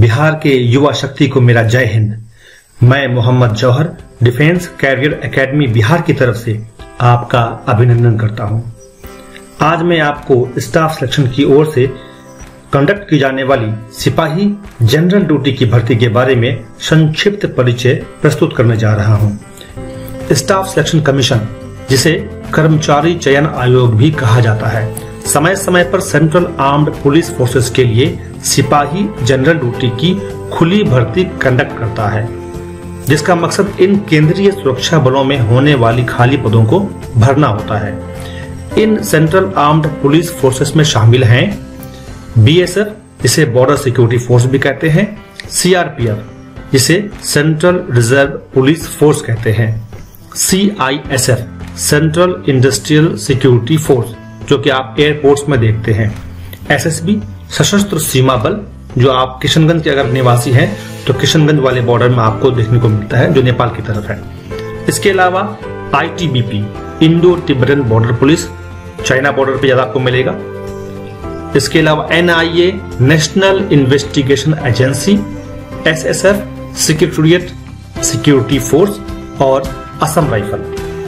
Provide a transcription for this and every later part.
बिहार के युवा शक्ति को मेरा जय हिंद। मैं Mohammad Jauhar defence career academy Bihar की तरफ से आपका अभिनंदन करता हूं। आज मैं आपको स्टाफ सिलेक्शन की ओर से कंडक्ट की जाने वाली सिपाही जनरल ड्यूटी की भर्ती के बारे में संक्षिप्त परिचय प्रस्तुत करने जा रहा हूं। स्टाफ सिलेक्शन कमीशन, जिसे कर्मचारी चयन आयोग भी कहा जाता है, समय समय पर सेंट्रल आर्म्ड पुलिस फोर्सेस के लिए सिपाही जनरल ड्यूटी की खुली भर्ती कंडक्ट करता है, जिसका मकसद इन केंद्रीय सुरक्षा बलों में होने वाली खाली पदों को भरना होता है। इन सेंट्रल आर्म्ड पुलिस फोर्सेस में शामिल हैं बीएसएफ, जिसे बॉर्डर सिक्योरिटी फोर्स भी कहते हैं, सीआरपीएफ, जिसे सेंट्रल रिजर्व पुलिस फोर्स कहते हैं, CISF, central industrial security force, जो कि आप एयरपोर्ट्स में देखते हैं, एसएसबी, सशस्त्र सीमा बल, जो आप किशनगंज के अगर निवासी हैं तो किशनगंज वाले बॉर्डर में आपको देखने को मिलता है, जो नेपाल की तरफ है। इसके अलावा ITBP, Indo Tibetan border police, China border पे ज्यादा आपको मिलेगा। इसके अलावा NIA, national investigation agency, SSF, secretariat security force और असम राइफल।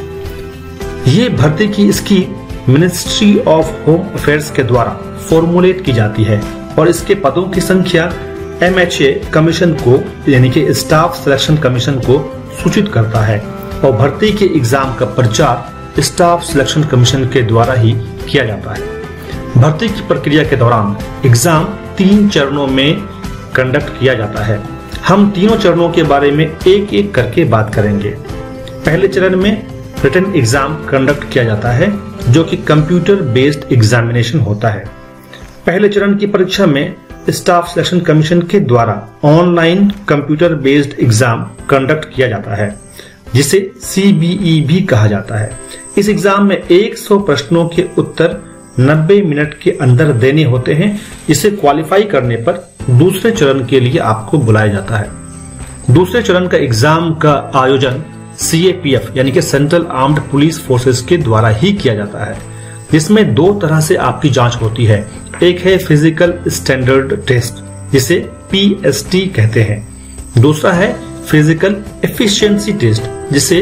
ये भर्ती की scheme ministry of home affairs के द्वारा फॉर्मुलेट की जाती है और इसके पदों की संख्या एमएचए कमीशन को, यानी कि स्टाफ सिलेक्शन कमीशन को सूचित करता है और भर्ती के एग्जाम का प्रचार स्टाफ सिलेक्शन कमीशन के द्वारा ही किया जाता है। भर्ती की प्रक्रिया के दौरान एग्जाम 3 चरणों में कंडक्ट किया जाता है। हम तीनों चरणों के बारे में एक एक करके बात करेंगे। पहले चरण में रिटन एग्जाम कंडक्ट किया जाता है, जो कि कंप्यूटर बेस्ड एग्जामिनेशन होता है। पहले चरण की परीक्षा में स्टाफ सिलेक्शन कमीशन के द्वारा online computer based exam conduct किया जाता है, जिसे सीबीई भी कहा जाता है। इस एग्जाम में 100 प्रश्नों के उत्तर 90 मिनट के अंदर देने होते हैं, जिसे क्वालिफाई करने पर दूसरे चरण के लिए आपको बुलाया जाता है। दूसरे चरण का एग्जाम का आयोजन सीएपीएफ, यानी कि सेंट्रल आर्म्ड पुलिस फोर्सेस के द्वारा ही किया जाता है, जिसमें 2 तरह से आपकी जांच होती है। एक है फिजिकल स्टैंडर्ड टेस्ट, जिसे पीएसटी कहते हैं। दूसरा है फिजिकल एफिशिएंसी टेस्ट, जिसे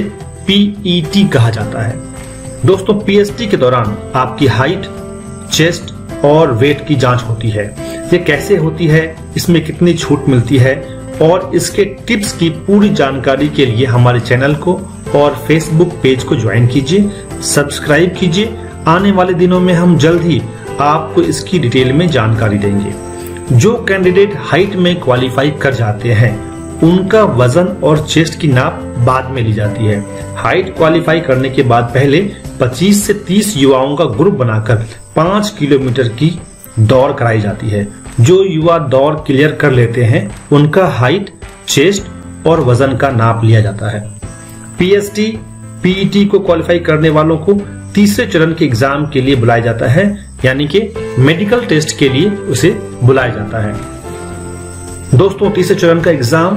पीईटी कहा जाता है। दोस्तों, पीएसटी के दौरान आपकी हाइट, चेस्ट और वेट की जांच होती है। ये कैसे होती है, इसमें कितनी छूट मिलती है और इसके टिप्स की पूरी जानकारी के लिए हमारे चैनल को और फेसबुक पेज को ज्वाइन कीजिए, सब्सक्राइब कीजिए। आने वाले दिनों में हम जल्द ही आपको इसकी डिटेल में जानकारी देंगे। जो कैंडिडेट हाइट में क्वालिफाई कर जाते हैं, उनका वजन और चेस्ट की नाप बाद में ली जाती है। हाइट क्वालिफाई करने के बाद पहले 25 से 30 युवाओं का ग्रुप बनाकर 5 किलोमीटर की दौड़ कराई जाती है। जो युवा दौड़ क्लियर कर लेते हैं, उनका हाइट, चेस्ट और वजन का नाप लिया जाता है। पीएसटी, पीईटी को क्वालिफाई करने वालों को तीसरे चरण के एग्जाम के लिए बुलाया जाता है, यानी कि मेडिकल टेस्ट के लिए उसे बुलाया जाता है। दोस्तों, तीसरे चरण का एग्जाम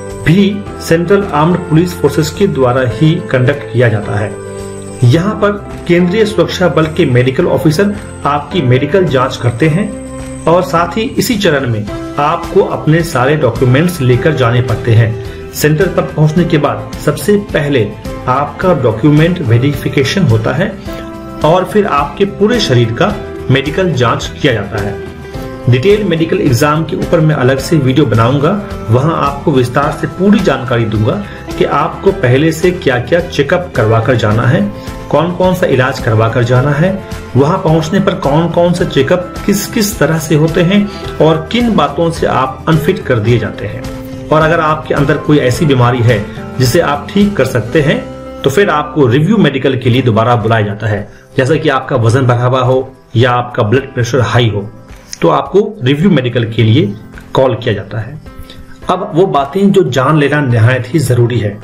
भी सेंट्रल आर्म्ड पुलिस फोर्सेस के द्वारा ही कंडक्ट किया जाता है। यहाँ पर केंद्रीय सुरक्षा बल के मेडिकल ऑफिसर आपकी मेडिकल जांच करते हैं और साथ ही इसी चरण में आपको अपने सारे डॉक्यूमेंट्स लेकर जाने पड़ते हैं। सेंटर पर पहुंचने के बाद सबसे पहले आपका डॉक्यूमेंट वेरिफिकेशन होता है और फिर आपके पूरे शरीर का मेडिकल जांच किया जाता है। डिटेल मेडिकल एग्जाम के ऊपर मैं अलग से वीडियो बनाऊंगा, वहां आपको विस्तार से पूरी जानकारी दूंगा कि आपको पहले से क्या क्या चेकअप करवा कर जाना है, कौन कौन सा इलाज करवा कर जाना है, वहां पहुंचने पर कौन कौन से चेकअप किस किस तरह से होते हैं और किन बातों से आप अनफिट कर दिए जाते हैं। और अगर आपके अंदर कोई ऐसी बीमारी है जिसे आप ठीक कर सकते हैं, तो फिर आपको रिव्यू मेडिकल के लिए दोबारा बुलाया जाता है। जैसे कि आपका वजन बढ़ा हुआ हो या आपका ब्लड प्रेशर हाई हो, तो आपको रिव्यू मेडिकल के लिए कॉल किया जाता है। अब वो बातें जो जान लेना निहायत ही जरूरी है,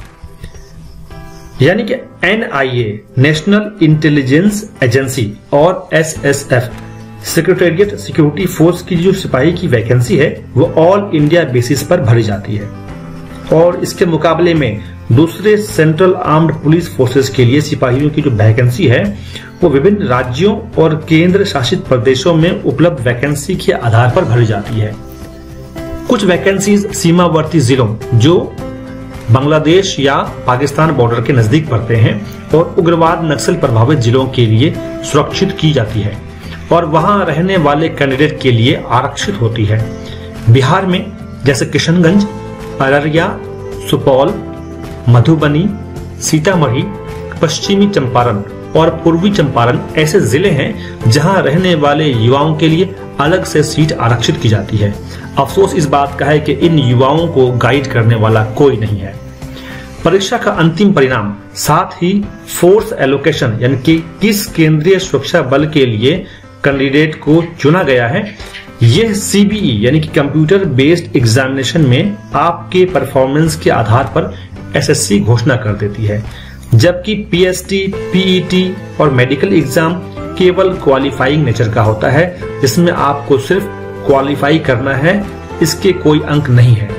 यानी कि एनआईए, नेशनल इंटेलिजेंस एजेंसी, और एसएसएफ, सेक्रेटेरिएट सिक्योरिटी फोर्स की जो सिपाही की वैकेंसी है, वो ऑल इंडिया बेसिस पर भरी जाती है। और इसके मुकाबले में दूसरे सेंट्रल आर्म्ड पुलिस फोर्सेस के लिए सिपाहियों की जो वैकेंसी है, वो विभिन्न राज्यों और केंद्र शासित प्रदेशों में उपलब्ध वैकेंसी के आधार पर भरी जाती है। कुछ वैकेंसीज सीमावर्ती जिलों जो बांग्लादेश या पाकिस्तान बॉर्डर के नजदीक पड़ते हैं और उग्रवाद नक्सल प्रभावित जिलों के लिए सुरक्षित की जाती है और वहां रहने वाले कैंडिडेट के लिए आरक्षित होती है। बिहार में जैसे किशनगंज, अररिया, सुपौल, मधुबनी, सीतामढ़ी, पश्चिमी चंपारण और पूर्वी चंपारण ऐसे जिले हैं जहां रहने वाले युवाओं के लिए अलग से सीट आरक्षित की जाती है। अफसोस इस बात का है कि इन युवाओं को गाइड करने वाला कोई नहीं है। परीक्षा का अंतिम परिणाम, साथ ही फोर्स एलोकेशन यानी कि किस केंद्रीय सुरक्षा बल के लिए कैंडिडेट को चुना गया है, यह सीबीई यानी कि कंप्यूटर बेस्ड एग्जामिनेशन में आपके परफॉर्मेंस के आधार पर एसएससी घोषणा कर देती है, जबकि पीएसटी, पीईटी और मेडिकल एग्जाम केवल क्वालिफाइंग नेचर का होता है, जिसमें आपको सिर्फ क्वालिफाई करना है, इसके कोई अंक नहीं है।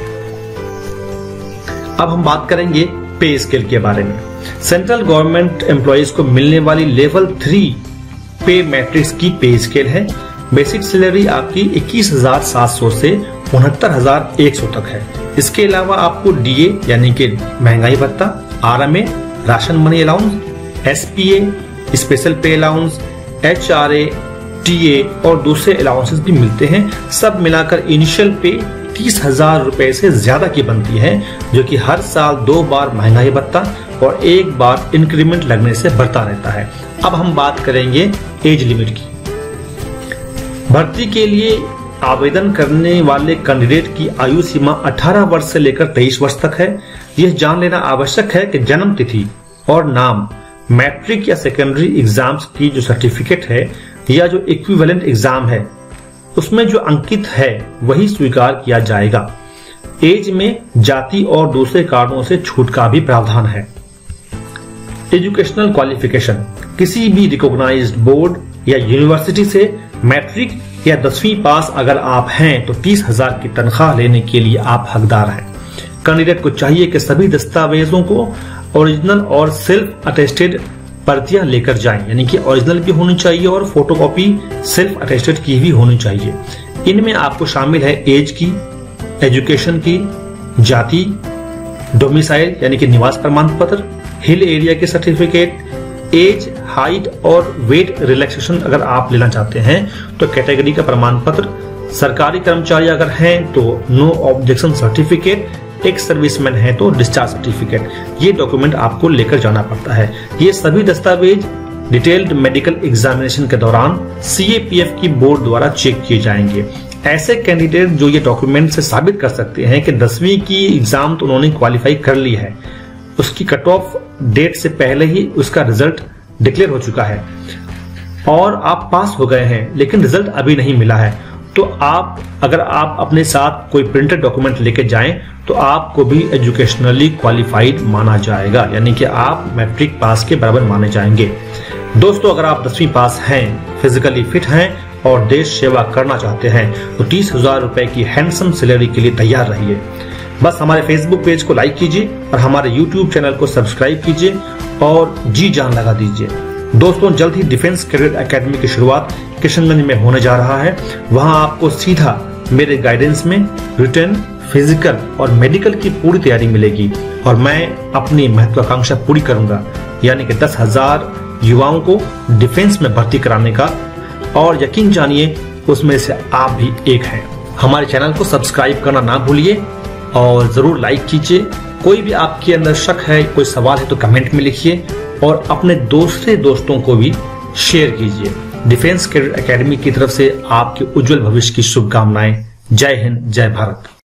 अब हम बात करेंगे पे स्केल के बारे में। सेंट्रल गवर्नमेंट एम्प्लॉइज को मिलने वाली लेवल 3 पे मैट्रिक्स की पे स्केल है। बेसिक सैलरी आपकी 21,700 से 69,100 तक है। इसके अलावा आपको डीए यानी कि महंगाई भत्ता, RMA, ration money allowance, SPA, special pay allowance, HRA, TA और दूसरे अलाउंसेस भी मिलते हैं। सब मिलाकर इनिशियल पे 30,000 रुपए से ज्यादा की बनती है, जो कि हर साल 2 बार महंगाई भत्ता और 1 बार इंक्रीमेंट लगने से बढ़ता रहता है। अब हम बात करेंगे एज लिमिट की। भर्ती के लिए आवेदन करने वाले कैंडिडेट की आयु सीमा 18 वर्ष से लेकर 23 वर्ष तक है। यह जान लेना आवश्यक है कि जन्म तिथि और नाम, मैट्रिक या सेकेंडरी एग्जाम्स की जो सर्टिफिकेट है या जो इक्विवेलेंट एग्जाम है उसमें जो अंकित है वही स्वीकार किया जाएगा। एज में जाति और दूसरे कारणों से छूट का भी प्रावधान है। एजुकेशनल क्वालिफिकेशन, किसी भी रिकॉग्नाइज्ड बोर्ड या यूनिवर्सिटी से मैट्रिक या 10वीं पास अगर आप हैं तो 30,000 की तनख्वाह लेने के लिए आप हकदार हैं। कैंडिडेट को चाहिए कि सभी दस्तावेजों को ओरिजिनल और सेल्फ अटेस्टेड प्रतियां लेकर जाएं, यानी कि ओरिजिनल भी होनी चाहिए और फोटोकॉपी सेल्फ अटेस्टेड की भी होनी चाहिए। इनमें आपको शामिल है एज की, एजुकेशन की, जाति, डोमिसाइल यानी कि निवास प्रमाण पत्र, हिल एरिया के सर्टिफिकेट, एज, हाइट और वेट रिलैक्सेशन अगर आप लेना चाहते हैं तो कैटेगरी का प्रमाण पत्र, सरकारी कर्मचारी अगर हैं तो नो ऑब्जेक्शन सर्टिफिकेट, एक सर्विसमैन है तो डिस्चार्ज सर्टिफिकेट। ये डॉक्यूमेंट आपको लेकर जाना पड़ता है। ये सभी दस्तावेज डिटेल्ड मेडिकल एग्जामिनेशन के दौरान सीएपीएफ की बोर्ड द्वारा चेक किए जाएंगे। ऐसे कैंडिडेट जो ये डॉक्यूमेंट से साबित कर सकते हैं कि 10वीं की एग्जाम तो उन्होंने क्वालिफाई कर ली है, उसकी कट ऑफ डेट से पहले ही उसका रिजल्ट डिक्लेयर हो चुका है और आप पास हो गए हैं लेकिन रिजल्ट अभी नहीं मिला है, तो अगर आप अपने साथ कोई प्रिंटेड डॉक्यूमेंट लेके जाएं तो आपको भी एजुकेशनली क्वालिफाइड माना जाएगा, यानी कि आप मैट्रिक पास के बराबर माने जाएंगे। दोस्तों, अगर आप 10वीं पास हैं, फिजिकली फिट हैं और देश सेवा करना चाहते हैं तो 30,000 रुपए की हैंडसम सैलरी के लिए तैयार रहिए। बस हमारे फेसबुक पेज को लाइक कीजिए और हमारे यूट्यूब चैनल को सब्सक्राइब कीजिए और जी जान लगा दीजिए। दोस्तों, जल्द ही डिफेंस कैरियर एकेडमी की शुरुआत किशनगंज में होने जा रहा है। वहां आपको सीधा मेरे गाइडेंस में रिटन, फिजिकल और मेडिकल की पूरी तैयारी मिलेगी और मैं अपनी महत्वाकांक्षा पूरी करूंगा, यानी कि 10,000 युवाओं को डिफेंस में भर्ती कराने का। और यकीन जानिए उसमें से आप भी एक हैं। हमारे चैनल को सब्सक्राइब करना ना भूलिए और जरूर लाइक कीजिए। कोई भी आपके अंदर शक है, कोई सवाल है तो कमेंट में लिखिए और अपने दूसरे दोस्तों को भी शेयर कीजिए। डिफेंस कैरियर एकेडमी की तरफ से आपके उज्जवल भविष्य की शुभकामनाएं। जय हिंद, जय भारत।